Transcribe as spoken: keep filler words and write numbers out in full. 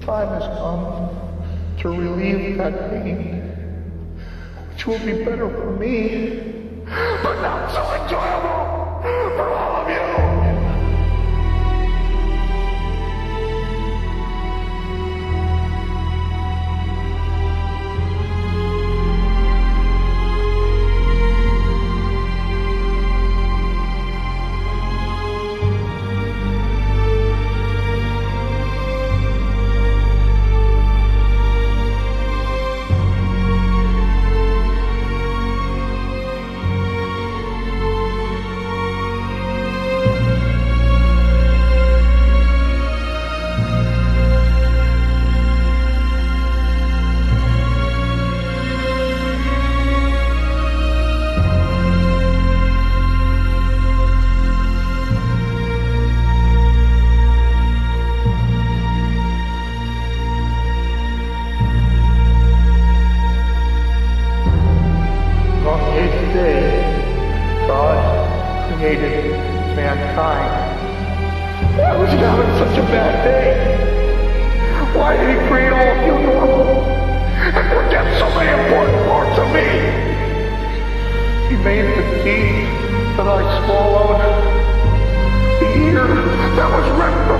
time has come to relieve that pain, which will be better for me, but not so enjoyable for all of you. Created mankind. Why was he having such a bad day? Why did he create all of you normal and forget so many important parts of me? He made the teeth that I swallowed, the ear that was ripped